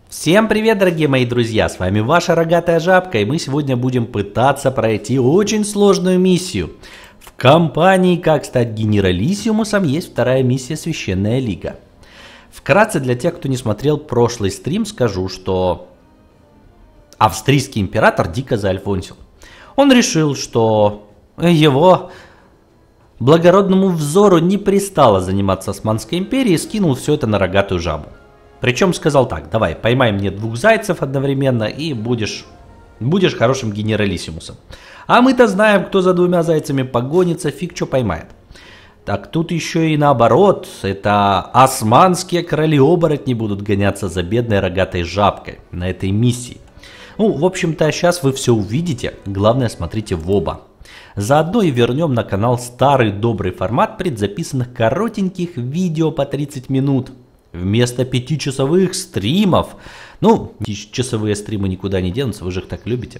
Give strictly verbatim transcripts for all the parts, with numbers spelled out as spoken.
Всем привет, дорогие мои друзья, с вами ваша рогатая жабка, и мы сегодня будем пытаться пройти очень сложную миссию. В компании «Как стать генералиссимусом» есть вторая миссия «Священная лига». Вкратце для тех, кто не смотрел прошлый стрим, скажу, что австрийский император дико заальфонсил. Он решил, что его благородному взору не пристало заниматься Османской империей, и скинул все это на рогатую жабу. Причем сказал так: давай, поймай мне двух зайцев одновременно и будешь, будешь хорошим генералиссимусом. А мы-то знаем, кто за двумя зайцами погонится, фиг что поймает. Так тут еще и наоборот, это османские короли-оборотни будут гоняться за бедной рогатой жабкой на этой миссии. Ну, в общем-то, сейчас вы все увидите, главное смотрите в оба. Заодно и вернем на канал старый добрый формат предзаписанных коротеньких видео по тридцать минут. Вместо пятичасовых стримов. Ну, часовые стримы никуда не денутся, вы же их так любите.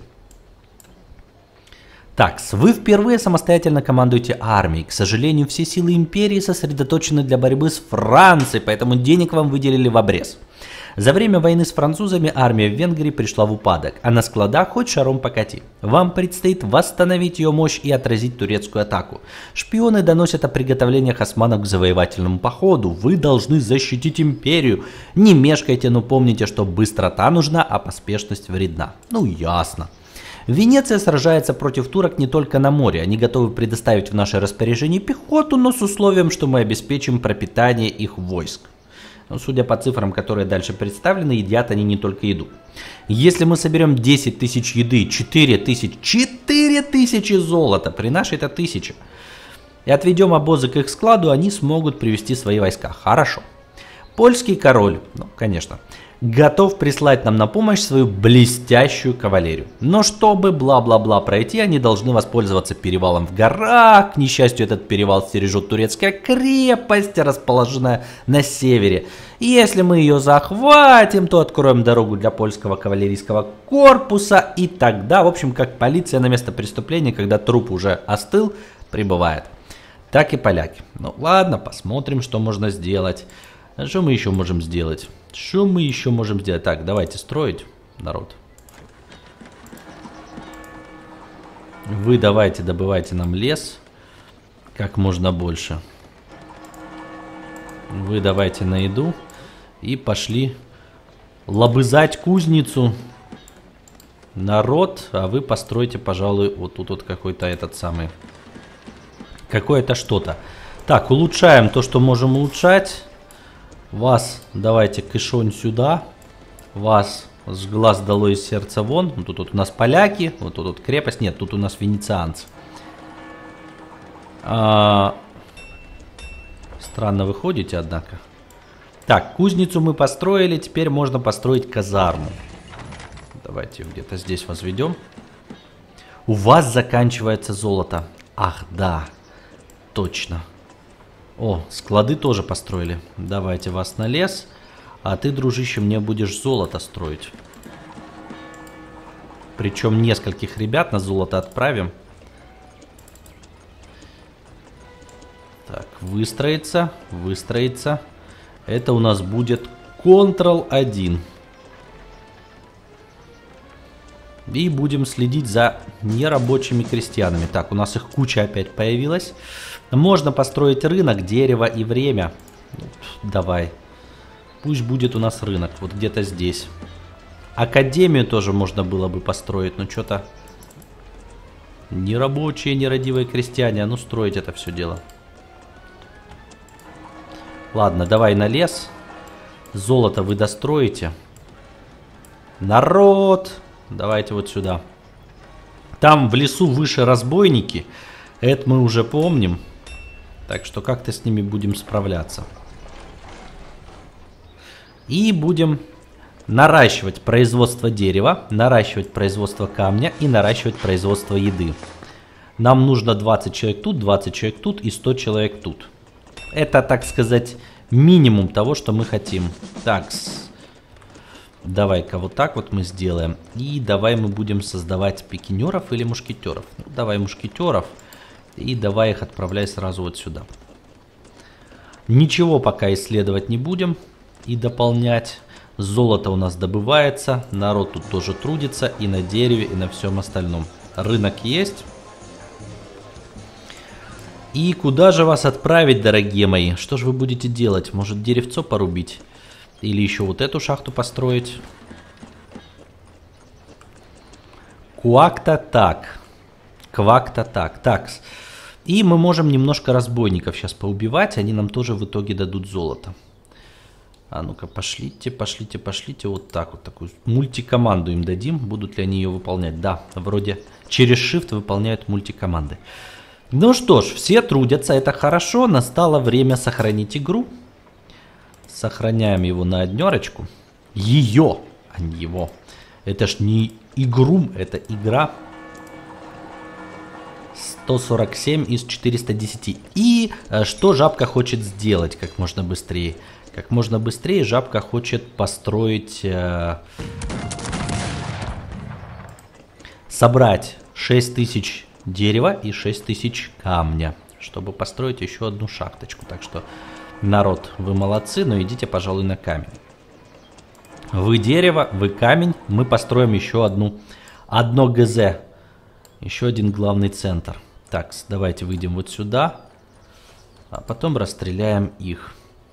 Так, вы впервые самостоятельно командуете армией. К сожалению, все силы империи сосредоточены для борьбы с Францией, поэтому денег вам выделили в обрез. За время войны с французами армия в Венгрии пришла в упадок, а на складах хоть шаром покати. Вам предстоит восстановить ее мощь и отразить турецкую атаку. Шпионы доносят о приготовлениях османов к завоевательному походу. Вы должны защитить империю. Не мешкайте, но помните, что быстрота нужна, а поспешность вредна. Ну ясно. Венеция сражается против турок не только на море. Они готовы предоставить в наше распоряжение пехоту, но с условием, что мы обеспечим пропитание их войск. Но судя по цифрам, которые дальше представлены, едят они не только еду. Если мы соберем десять тысяч еды, четыре тысячи, четыре тысячи золота, при нашей-то тысяче, и отведем обозы к их складу, они смогут привести свои войска. Хорошо. Польский король, ну, конечно, готов прислать нам на помощь свою блестящую кавалерию. Но чтобы бла-бла-бла пройти, они должны воспользоваться перевалом в горах. К несчастью, этот перевал стережет турецкая крепость, расположенная на севере. И если мы ее захватим, то откроем дорогу для польского кавалерийского корпуса. И тогда, в общем, как полиция на место преступления, когда труп уже остыл, прибывает. Так и поляки. Ну ладно, посмотрим, что можно сделать. А что мы еще можем сделать? Что мы еще можем сделать? Так, давайте строить, народ. Вы давайте добывайте нам лес как можно больше. Вы давайте на еду. И пошли лобызать кузницу. Народ, а вы постройте, пожалуй, вот тут вот какой-то этот самый... Какое-то что-то. Так, улучшаем то, что можем улучшать. Вас давайте кышонь сюда. Вас с глаз долой из сердца вон. Вот тут вот у нас поляки. Вот тут вот крепость. Нет, тут у нас венецианцы. А... Странно вы ходите, однако. Так, кузницу мы построили. Теперь можно построить казарму. Давайте где-то здесь возведем. У вас заканчивается золото. Ах, да. Точно. О, склады тоже построили. Давайте вас на лес. А ты, дружище, мне будешь золото строить. Причем нескольких ребят на золото отправим. Так, выстроиться. Выстроиться. Это у нас будет контрол один. И будем следить за нерабочими крестьянами. Так, у нас их куча опять появилась. Можно построить рынок, дерево и время. Давай. Пусть будет у нас рынок. Вот где-то здесь. Академию тоже можно было бы построить. Но что-то... Нерабочие, нерадивые крестьяне. А ну строить это все дело. Ладно, давай на лес. Золото вы достроите. Народ! Давайте вот сюда. Там в лесу выше разбойники. Это мы уже помним. Так что как-то с ними будем справляться. И будем наращивать производство дерева, наращивать производство камня и наращивать производство еды. Нам нужно двадцать человек тут, двадцать человек тут и сто человек тут. Это, так сказать, минимум того, что мы хотим. Так, давай-ка вот так вот мы сделаем. И давай мы будем создавать пикинеров или мушкетеров. Ну, давай мушкетеров. И давай их отправляй сразу вот сюда. Ничего пока исследовать не будем и дополнять. Золото у нас добывается, народ тут тоже трудится и на дереве, и на всем остальном. Рынок есть. И куда же вас отправить, дорогие мои? Что же вы будете делать? Может, деревцо порубить? Или еще вот эту шахту построить? Куак-то так. Квак-то так. Так. И мы можем немножко разбойников сейчас поубивать. Они нам тоже в итоге дадут золото. А ну-ка, пошлите, пошлите, пошлите. Вот так вот. Такую мультикоманду им дадим. Будут ли они ее выполнять? Да, вроде через Shift выполняют мультикоманды. Ну что ж, все трудятся. Это хорошо. Настало время сохранить игру. Сохраняем его на однерочку. Ее, а не его. Это ж не игру, это игра. сто сорок семь из четырёхсот десяти. И что жабка хочет сделать как можно быстрее? Как можно быстрее жабка хочет построить... Э, собрать шесть тысяч дерева и шесть тысяч камня, чтобы построить еще одну шахточку. Так что, народ, вы молодцы, но идите, пожалуй, на камень. Вы дерево, вы камень, мы построим еще одну, одно ГЗ. Еще один главный центр. Так, давайте выйдем вот сюда, а потом расстреляем их.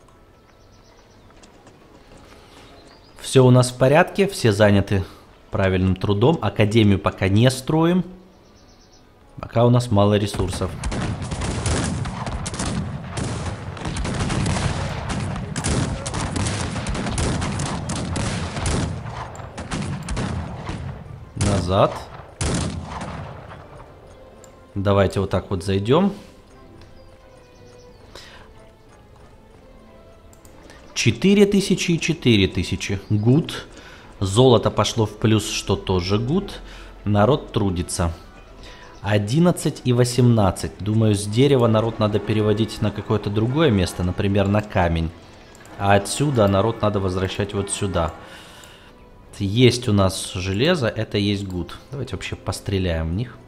Все у нас в порядке, все заняты правильным трудом. Академию пока не строим, пока у нас мало ресурсов. Назад. Давайте вот так вот зайдем. четыре тысячи и четыре тысячи. Гуд. Золото пошло в плюс, что тоже гуд. Народ трудится. одиннадцать и восемнадцать. Думаю, с дерева народ надо переводить на какое-то другое место, например, на камень. А отсюда народ надо возвращать вот сюда. Есть у нас железо, это есть гуд. Давайте вообще постреляем в них.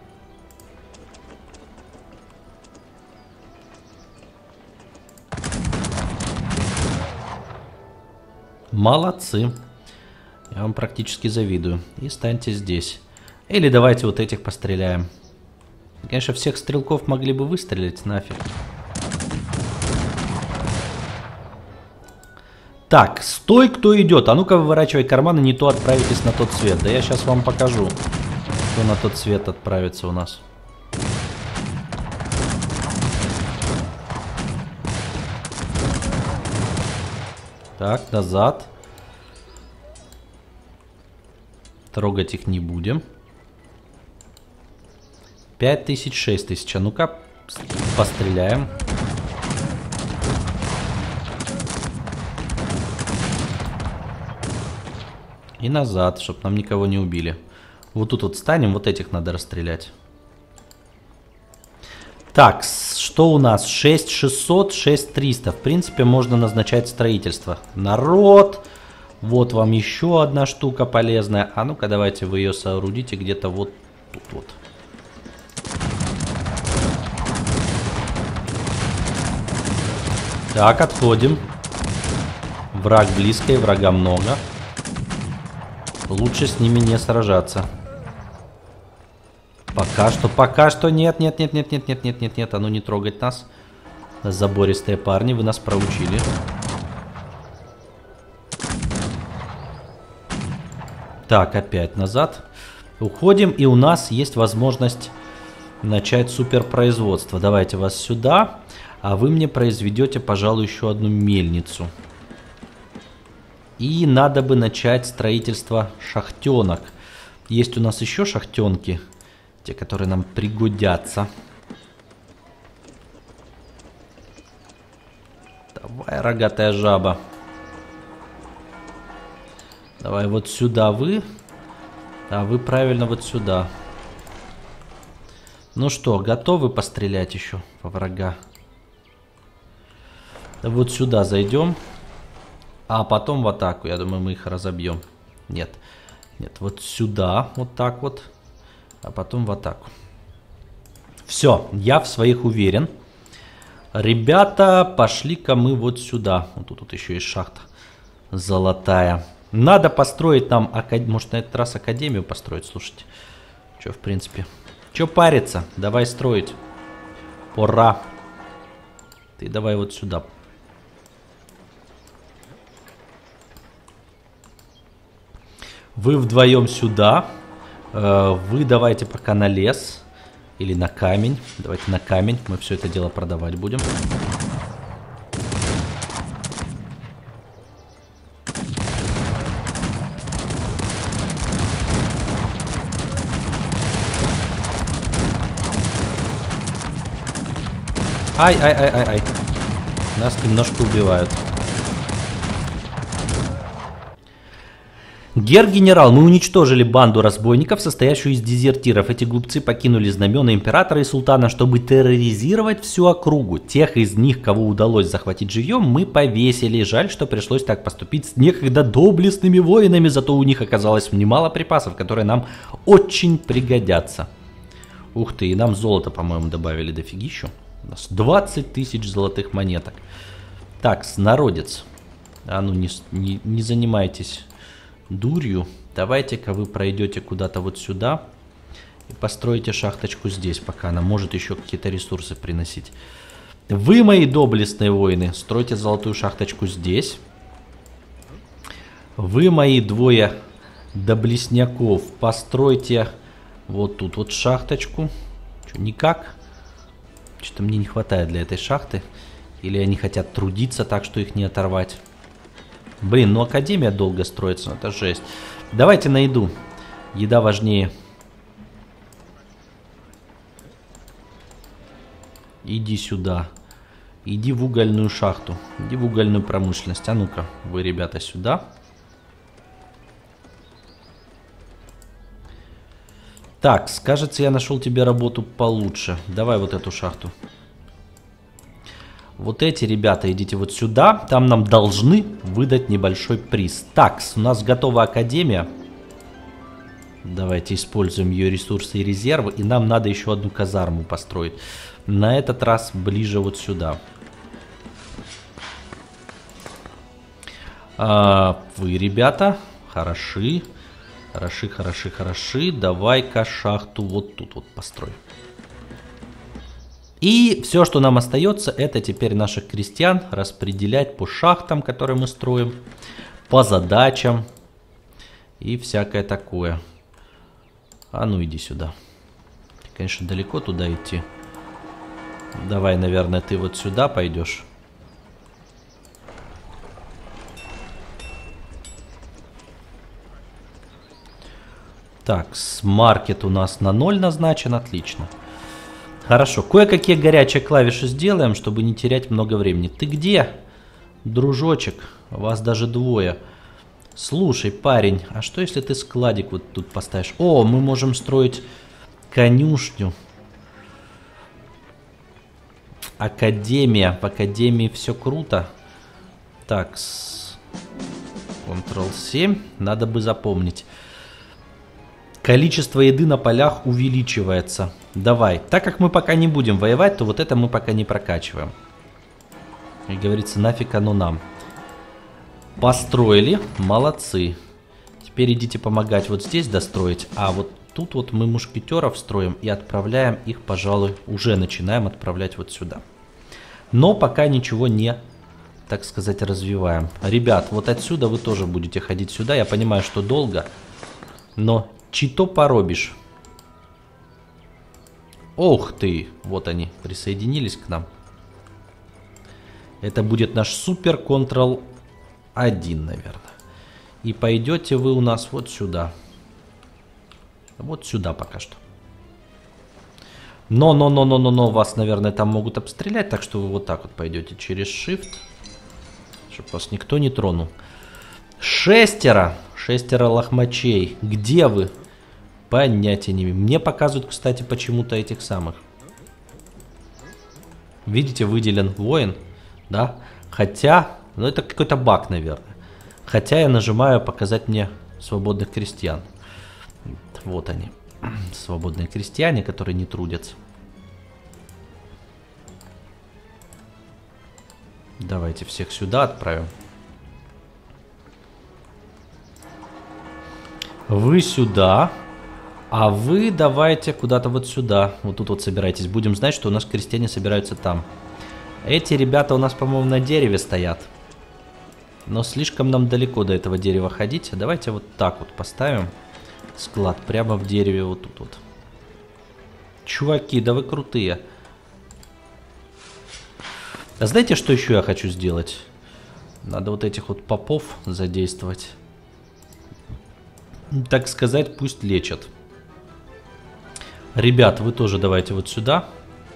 Молодцы. Я вам практически завидую. И станьте здесь. Или давайте вот этих постреляем. Конечно, всех стрелков могли бы выстрелить нафиг. Так, стой, кто идет. А ну-ка, выворачивай карманы, не то отправитесь на тот свет. Да я сейчас вам покажу, кто на тот свет отправится у нас. Так, назад. Трогать их не будем. пять тысяч, шесть тысяч. А ну-ка, постреляем. И назад, чтобы нам никого не убили. Вот тут вот станем, вот этих надо расстрелять. Так, что у нас? шесть шестьсот, шесть триста. В принципе, можно назначать строительство. Народ! Вот вам еще одна штука полезная. А ну-ка, давайте вы ее соорудите где-то вот тут вот. Так, отходим. Враг близко и врага много. Лучше с ними не сражаться. Пока что, пока что нет, нет, нет, нет, нет, нет, нет, нет, нет. А ну не трогать нас. Забористые парни, вы нас проучили. Так, опять назад. Уходим, и у нас есть возможность начать суперпроизводство. Давайте вас сюда, а вы мне произведете, пожалуй, еще одну мельницу. И надо бы начать строительство шахтенок. Есть у нас еще шахтенки, те, которые нам пригодятся. Давай, рогатая жаба. Давай вот сюда вы. А вы правильно вот сюда. Ну что, готовы пострелять еще по врага? Вот сюда зайдем. А потом в атаку. Я думаю, мы их разобьем. Нет. Нет, вот сюда. Вот так вот. А потом в атаку. Все, я в своих уверен. Ребята, пошли-ка мы вот сюда. Вот тут, тут еще есть шахта. золотая. Надо построить нам, акад... может, на этот раз академию построить, слушайте. Че, в принципе. Че париться? Давай строить. Пора. Ты давай вот сюда. Вы вдвоем сюда. Вы давайте пока на лес. Или на камень. Давайте на камень. Мы все это дело продавать будем. Ай-ай-ай-ай-ай. Нас немножко убивают. Гер-генерал, мы уничтожили банду разбойников, состоящую из дезертиров. Эти глупцы покинули знамена императора и султана, чтобы терроризировать всю округу. Тех из них, кого удалось захватить живьем, мы повесили. Жаль, что пришлось так поступить с некогда доблестными воинами, зато у них оказалось немало припасов, которые нам очень пригодятся. Ух ты, и нам золото, по-моему, добавили дофигищу. У нас двадцать тысяч золотых монеток. Так, народец. А ну, не, не, не занимайтесь дурью. Давайте-ка вы пройдете куда-то вот сюда и построите шахточку здесь, пока она может еще какие-то ресурсы приносить. Вы, мои доблестные воины, стройте золотую шахточку здесь. Вы, мои двое доблесняков, постройте вот тут вот шахточку. Что, никак? Что-то мне не хватает для этой шахты. Или они хотят трудиться так, что их не оторвать. Блин, ну академия долго строится, это жесть. Давайте на еду. Еда важнее. Иди сюда. Иди в угольную шахту. Иди в угольную промышленность. А ну-ка, вы, ребята, сюда. Так, кажется, я нашел тебе работу получше. Давай вот эту шахту. Вот эти ребята, идите вот сюда. Там нам должны выдать небольшой приз. Так, у нас готова академия. Давайте используем ее ресурсы и резервы. И нам надо еще одну казарму построить. На этот раз ближе вот сюда. А, вы, ребята, хороши. Хороши, хороши, хороши. Давай-ка шахту вот тут вот построй. И все, что нам остается, это теперь наших крестьян распределять по шахтам, которые мы строим, по задачам и всякое такое. А ну иди сюда. Конечно, далеко туда идти. Давай, наверное, ты вот сюда пойдешь. Так, маркет у нас на ноль назначен, отлично. Хорошо, кое-какие горячие клавиши сделаем, чтобы не терять много времени. Ты где, дружочек? Вас даже двое. Слушай, парень, а что если ты складик вот тут поставишь? О, мы можем строить конюшню. Академия. В академии все круто. Так, контрол семь. Надо бы запомнить. Количество еды на полях увеличивается. Давай. Так как мы пока не будем воевать, то вот это мы пока не прокачиваем. И говорится, нафиг оно нам. Построили. Молодцы. Теперь идите помогать вот здесь достроить. А вот тут вот мы мушкетеров строим и отправляем их, пожалуй, уже начинаем отправлять вот сюда. Но пока ничего не, так сказать, развиваем. Ребят, вот отсюда вы тоже будете ходить сюда. Я понимаю, что долго, но... Чито поробишь. Ох ты! Вот они присоединились к нам. Это будет наш супер контрол один, наверное. И пойдете вы у нас вот сюда. Вот сюда пока что. Но, но, но, но, но, но, вас, наверное, там могут обстрелять. Так что вы вот так вот пойдете через Shift. Чтобы вас никто не тронул. Шестеро. Шестеро лохмачей. Где вы? Понятия не имею. Мне показывают, кстати, почему-то этих самых. Видите, выделен воин. Да? Хотя, ну это какой-то баг, наверное. Хотя я нажимаю показать мне свободных крестьян. Вот они. Свободные крестьяне, которые не трудятся. Давайте всех сюда отправим. Вы сюда. А вы давайте куда-то вот сюда. Вот тут вот собирайтесь. Будем знать, что у нас крестьяне собираются там. Эти ребята у нас, по-моему, на дереве стоят. Но слишком нам далеко до этого дерева ходить. Давайте вот так вот поставим склад прямо в дереве вот тут вот. Чуваки, да вы крутые. А знаете, что еще я хочу сделать? Надо вот этих вот попов задействовать. Так сказать, пусть лечат. Ребят, вы тоже давайте вот сюда.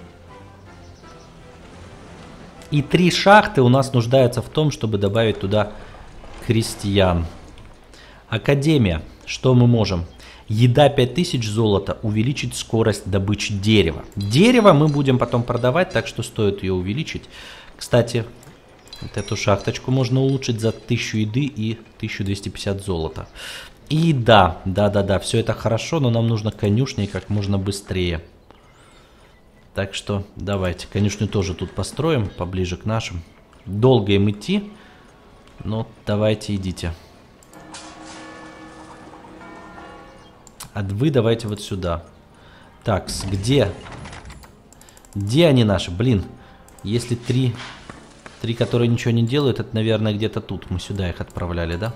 И три шахты у нас нуждаются в том, чтобы добавить туда крестьян. Академия. Что мы можем? Еда пять тысяч золота. Увеличить скорость добычи дерева. Дерево мы будем потом продавать, так что стоит ее увеличить. Кстати, вот эту шахточку можно улучшить за тысячу еды и тысячу двести пятьдесят золота. И да, да-да-да, все это хорошо, но нам нужно конюшни как можно быстрее. Так что давайте, конюшню тоже тут построим, поближе к нашим. Долго им идти, но давайте идите. А вы давайте вот сюда. Так, где? Где они наши? Блин, если три, три, которые ничего не делают, это, наверное, где-то тут. Мы сюда их отправляли, да?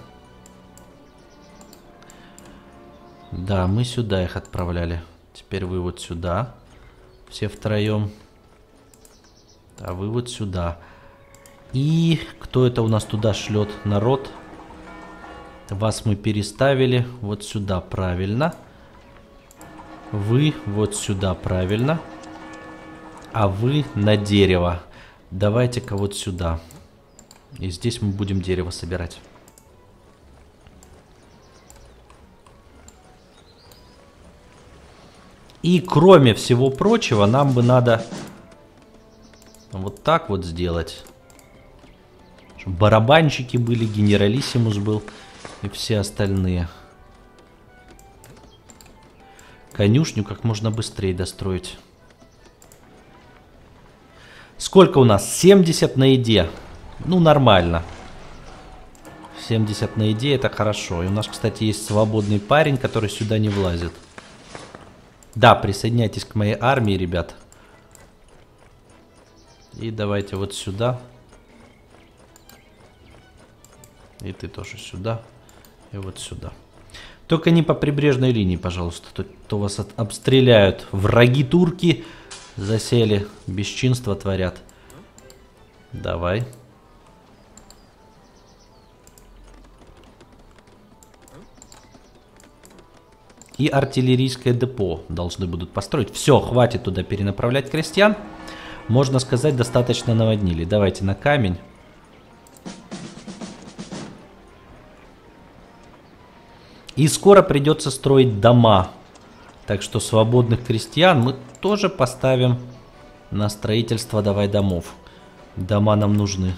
Да, мы сюда их отправляли. Теперь вы вот сюда. Все втроем. А вы вот сюда. И кто это у нас туда шлет? Народ. Вас мы переставили вот сюда, правильно. Вы вот сюда, правильно. А вы на дерево. Давайте-ка вот сюда. И здесь мы будем дерево собирать. И кроме всего прочего, нам бы надо вот так вот сделать. Чтобы барабанщики были, генералиссимус был и все остальные. Конюшню как можно быстрее достроить. Сколько у нас? семьдесят на еде. Ну, нормально. семьдесят на еде, это хорошо. И у нас, кстати, есть свободный парень, который сюда не влазит. Да, присоединяйтесь к моей армии, ребят. И давайте вот сюда. И ты тоже сюда. И вот сюда. Только не по прибрежной линии, пожалуйста. То, то вас от, обстреляют. Враги турки засели. Бесчинство творят. Давай. И артиллерийское депо должны будут построить. Все, хватит туда перенаправлять крестьян. Можно сказать, достаточно наводнили. Давайте на камень. И скоро придется строить дома. Так что свободных крестьян мы тоже поставим на строительство давай домов. Дома нам нужны.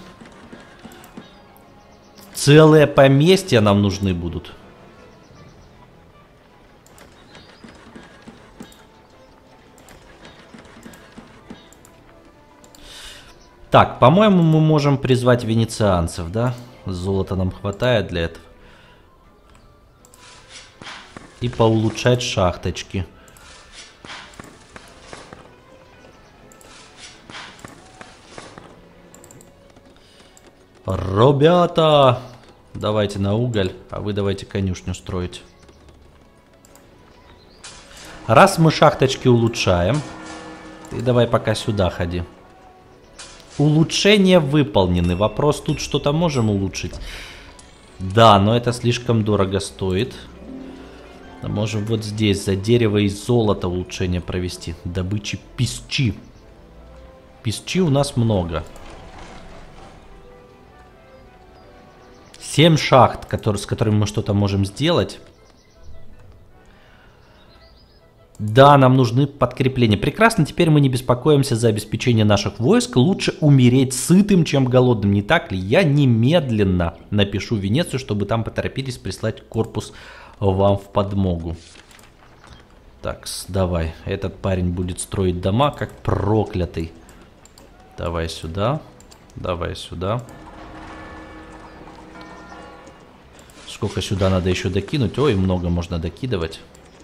Целые поместья нам нужны будут. Так, по-моему, мы можем призвать венецианцев, да? Золота нам хватает для этого. И поулучшать шахточки. Ребята! Давайте на уголь, а вы давайте конюшню строить. Раз мы шахточки улучшаем, ты давай пока сюда ходи. Улучшения выполнены. Вопрос, тут что-то можем улучшить? Да, но это слишком дорого стоит. Можем вот здесь за дерево и золото улучшение провести. Добычи песчи. Песчи у нас много. Семь шахт, которые, с которыми мы что-то можем сделать. Да, нам нужны подкрепления. Прекрасно, теперь мы не беспокоимся за обеспечение наших войск. Лучше умереть сытым, чем голодным, не так ли? Я немедленно напишу в Венецию, чтобы там поторопились прислать корпус вам в подмогу. Так, давай. Этот парень будет строить дома, как проклятый. Давай сюда. Давай сюда. Сколько сюда надо еще докинуть? Ой, много можно докидывать.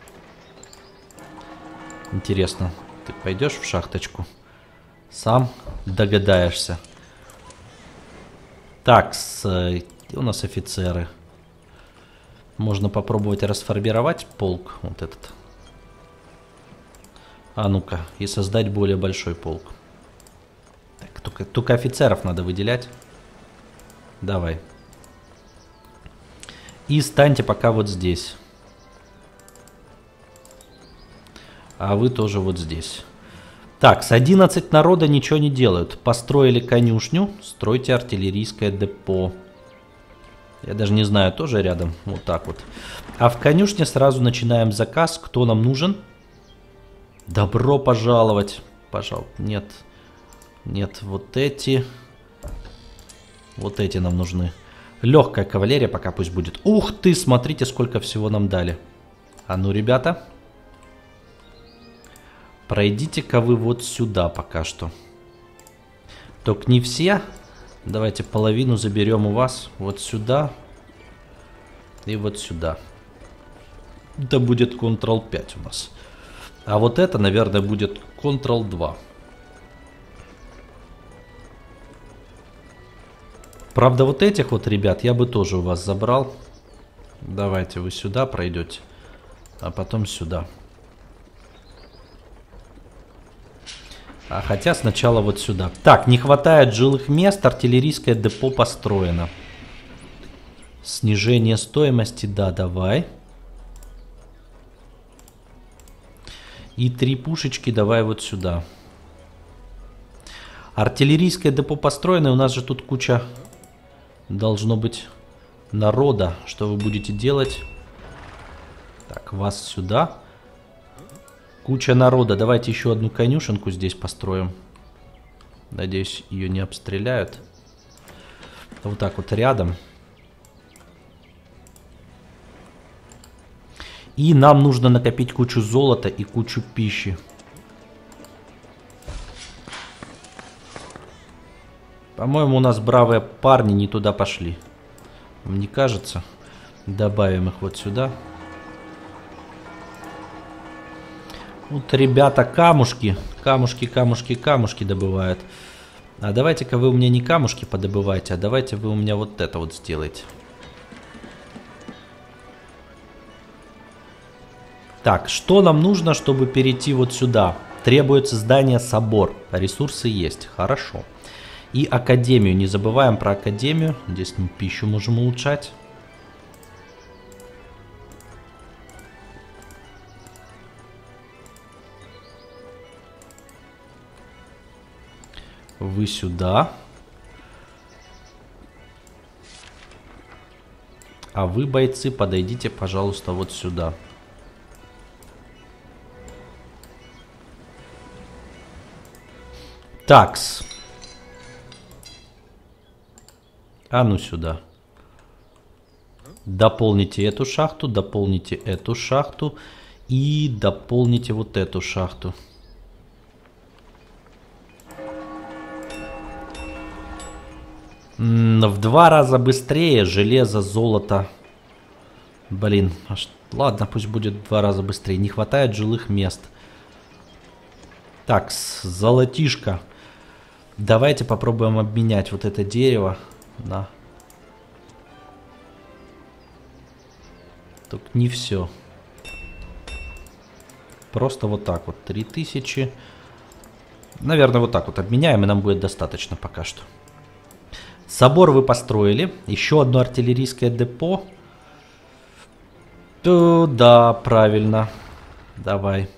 Интересно, ты пойдешь в шахточку? Сам догадаешься. Так, с... у нас офицеры. Можно попробовать расформировать полк. Вот этот. А ну-ка, и создать более большой полк. Так, только, только офицеров надо выделять. Давай. И станьте пока вот здесь. А вы тоже вот здесь. Так, с одиннадцать народа ничего не делают. Построили конюшню, стройте артиллерийское депо. Я даже не знаю, тоже рядом. Вот так вот. А в конюшне сразу начинаем заказ. Кто нам нужен? Добро пожаловать. Пожалуйста. Нет. Нет, вот эти. Вот эти нам нужны. Легкая кавалерия пока пусть будет. Ух ты, смотрите, сколько всего нам дали. А ну, ребята. Пройдите-ка вы вот сюда пока что. Только не все. Давайте половину заберем у вас. Вот сюда. И вот сюда. Это будет контрол пять у нас. А вот это, наверное, будет контрол два. Правда, вот этих вот ребят я бы тоже у вас забрал. Давайте вы сюда пройдете. А потом сюда. А хотя сначала вот сюда. Так, не хватает жилых мест. Артиллерийское депо построено. Снижение стоимости. Да, давай. И три пушечки давай вот сюда. Артиллерийское депо построено. И у нас же тут куча должно быть народа. Что вы будете делать? Так, вас сюда. Куча народа. Давайте еще одну конюшенку здесь построим. Надеюсь, ее не обстреляют. Вот так вот рядом. И нам нужно накопить кучу золота и кучу пищи. По-моему, у нас бравые парни не туда пошли. Мне кажется. Добавим их вот сюда. Вот ребята камушки. Камушки, камушки, камушки добывают. А давайте-ка вы у меня не камушки подобывайте, а давайте вы у меня вот это вот сделаете. Так, что нам нужно, чтобы перейти вот сюда? Требуется здание собор. Ресурсы есть. Хорошо. И академию. Не забываем про академию. Здесь мы пищу можем улучшать. Вы сюда. А вы, бойцы, подойдите, пожалуйста, вот сюда. Такс. А ну сюда. Дополните эту шахту, дополните эту шахту и дополните вот эту шахту. В два раза быстрее железо, золото. Блин, аж... ладно, пусть будет в два раза быстрее. Не хватает жилых мест. Так, золотишко. Давайте попробуем обменять вот это дерево на... Только не все. Просто вот так вот. три тысячи. Наверное, вот так вот обменяем, и нам будет достаточно пока что. Собор вы построили. Еще одно артиллерийское депо. То, да, правильно. Давай.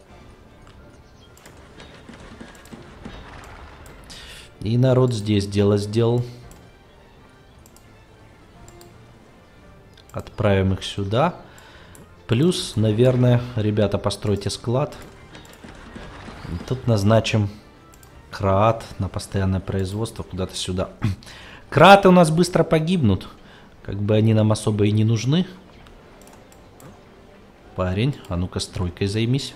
И народ здесь дело сделал. Отправим их сюда. Плюс, наверное, ребята, постройте склад. Тут назначим Краат на постоянное производство куда-то сюда. Крааты у нас быстро погибнут. Как бы они нам особо и не нужны. Парень, а ну-ка стройкой займись.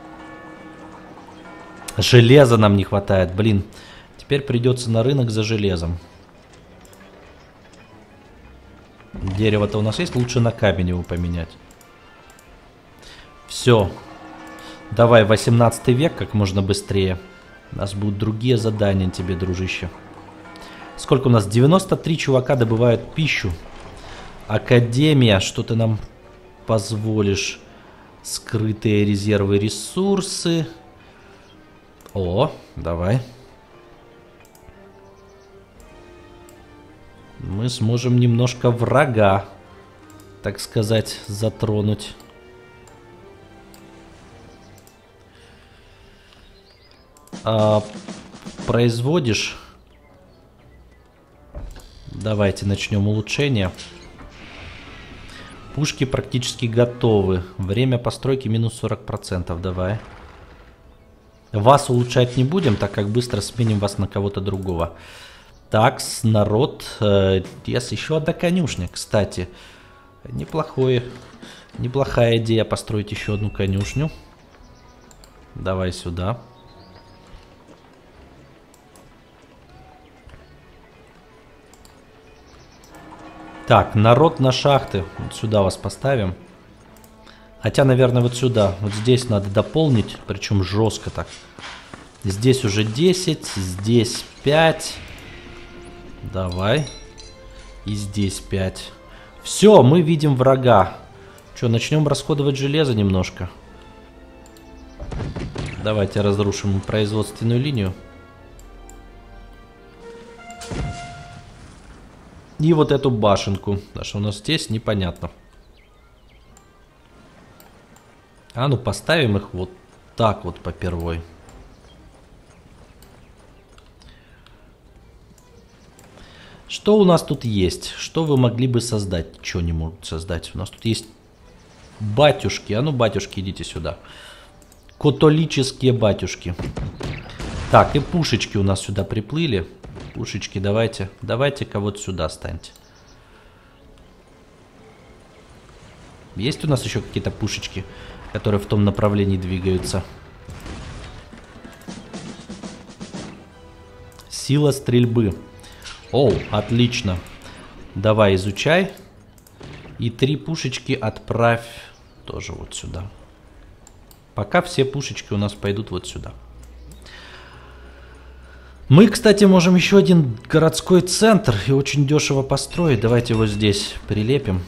Железа нам не хватает, блин. Теперь придется на рынок за железом. Дерево-то у нас есть, лучше на камень его поменять. Все. Давай восемнадцатый век как можно быстрее. У нас будут другие задания тебе, дружище. Сколько у нас? девяносто три чувака добывают пищу. Академия, что ты нам позволишь? Скрытые резервы, ресурсы. О, давай. Мы сможем немножко врага, так сказать, затронуть. А, производишь? Давайте начнем улучшение. Пушки практически готовы. Время постройки минус сорок процентов. Давай. Вас улучшать не будем, так как быстро сменим вас на кого-то другого. Так, народ. Э, есть еще одна конюшня, кстати. Неплохое, неплохая идея построить еще одну конюшню. Давай сюда. Так, народ на шахты. Вот сюда вас поставим. Хотя, наверное, вот сюда. Вот здесь надо дополнить. Причем жестко так. Здесь уже десять. Здесь пять. Давай. И здесь пять. Все, мы видим врага. Что, начнем расходовать железо немножко. Давайте разрушим производственную линию. И вот эту башенку. Да что у нас здесь, непонятно. А ну поставим их вот так вот попервой. Что у нас тут есть? Что вы могли бы создать? Ничего не могут создать. У нас тут есть батюшки. А ну, батюшки, идите сюда. Католические батюшки. Так, и пушечки у нас сюда приплыли. Пушечки, давайте. Давайте-ка вот сюда станьте. Есть у нас еще какие-то пушечки, которые в том направлении двигаются? Сила стрельбы. О, отлично. Давай, изучай. И три пушечки отправь тоже вот сюда. Пока все пушечки у нас пойдут вот сюда. Мы, кстати, можем еще один городской центр и очень дешево построить. Давайте его здесь прилепим.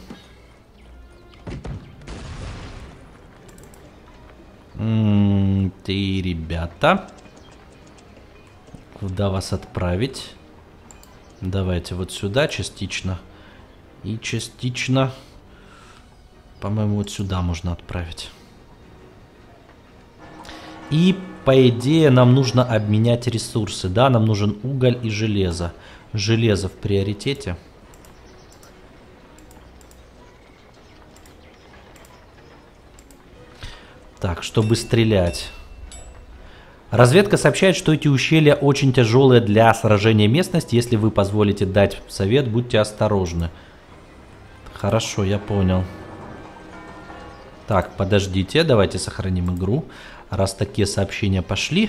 М-м, ты, ребята. Куда вас отправить? Давайте вот сюда частично. И частично, по-моему, вот сюда можно отправить. И, по идее, нам нужно обменять ресурсы. Да, нам нужен уголь и железо. Железо в приоритете. Так, чтобы стрелять. Разведка сообщает, что эти ущелья очень тяжелые для сражения местности. Если вы позволите дать совет, будьте осторожны. Хорошо, я понял. Так, подождите, давайте сохраним игру. Раз такие сообщения пошли,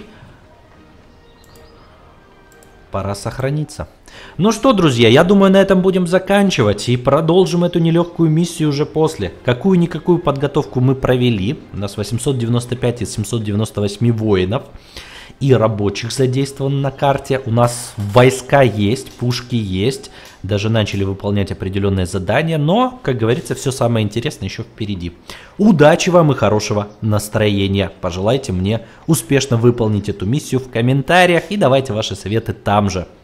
пора сохраниться. Ну что, друзья, я думаю, на этом будем заканчивать и продолжим эту нелегкую миссию уже после. Какую-никакую подготовку мы провели. У нас восемьсот девяносто пять из семисот девяноста восьми воинов и рабочих задействовано на карте. У нас войска есть, пушки есть. Даже начали выполнять определенные задания. Но, как говорится, все самое интересное еще впереди. Удачи вам и хорошего настроения. Пожелайте мне успешно выполнить эту миссию в комментариях. И давайте ваши советы там же.